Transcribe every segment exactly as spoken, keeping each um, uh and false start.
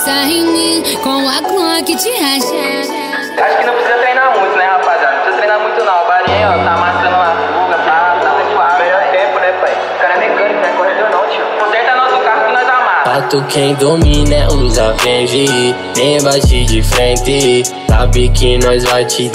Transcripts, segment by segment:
Pensa em mim com a clã que te racha. Acho que não precisa treinar muito, né, rapaziada? Não precisa treinar muito não. O Barinha, ó, tá amassando uma fuga, tá, tá muito suave. Melhor tempo, né, pai? O cara é mecânico, não é corredor não, tio. Conserta nosso carro que nós amassa. Pato quem domina é usa vende, nem bate de frente, sabe que nós vai te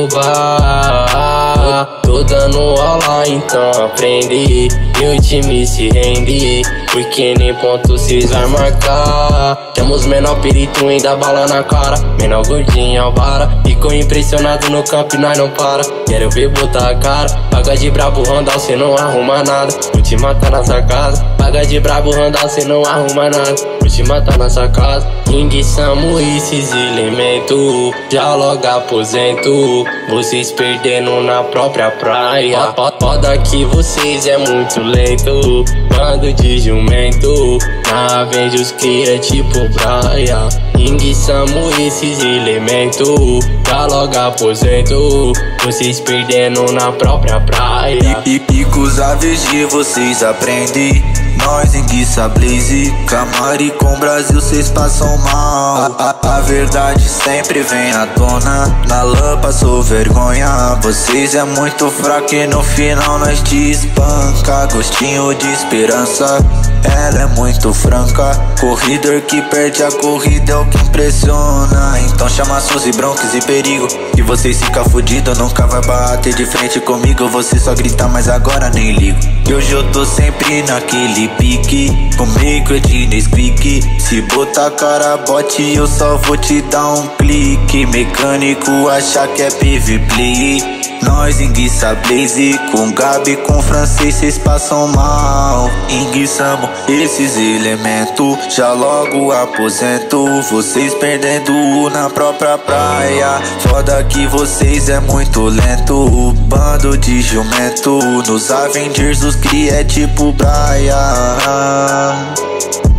derrubar. Tô dando aula, então aprende, meu time se rende, porque nem ponto cês vai marcar. Temos menor perito ainda bala na cara, menor gordinho Alvara, ficou impressionado no campo e nós não para. Quero ver botar a cara, paga de brabo Randall, cê não arruma nada, vou te matar nessa casa. Paga de brabo Randall, cê não arruma nada, vou te matar nessa casa. Enguiçamos esses elementos, já logo aposento, vocês perdendo na própria praia. Foda que vocês é muito lento, bando de jumento, na vende os cria tipo praia. Enguiçamos esses elementos, já logo aposento, vocês perdendo na própria praia. E, e, e com os aves de vocês aprendem, nós enguiça blaze, Camari com Brasil cês passam mal. A, a, a verdade sempre vem à tona, na lã passou vergonha. Vocês é muito fraco e no final nós te espanca. Gostinho de esperança, ela é muito franca, corredor que perde a corrida é o que impressiona. Então chama Suzy, Bronx e perigo, que vocês fica fudido, nunca vai bater de frente comigo. Você só grita, mas agora nem ligo. E hoje eu tô sempre naquele pique, comigo de Nesquik. Se botar cara bote eu só vou te dar um clique. Mecânico achar que é P V Play, nós enguiça blaze, com Gabi, com francês cês passam mal. Enguiçamos esses elementos, já logo aposento, vocês perdendo na própria praia. Foda que vocês é muito lento, bando de jumento, nos Avengers os cria é tipo Brian.